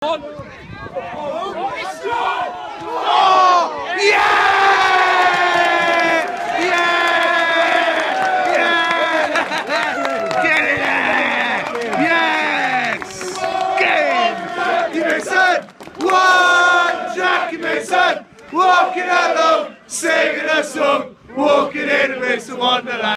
Jackie Mason, walking along, singing a song, walking in the midst of Wonderland.